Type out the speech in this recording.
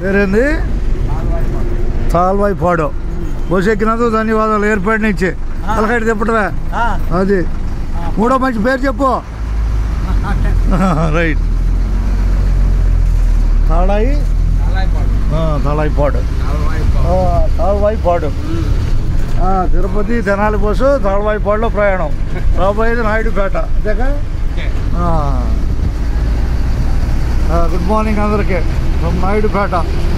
పేరేంది? తాల్వాయిపాడు. బస్సు ఎక్కినందుకు ధన్యవాదాలు. ఎయిర్పోర్ట్ నుంచి తలకాయ తిప్పటమే. అది మూడో మంచి పేరు చెప్పు. రైట్. తాళాయిపాడు. తిరుపతి తెనాలి బస్సు తాళవాయిపాడులో ప్రయాణం. రాబోయేది నాయుడుపేట. అంతేకా? గుడ్ మార్నింగ్ అందరికీ ఫ్రమ్ నాయుడుపేట.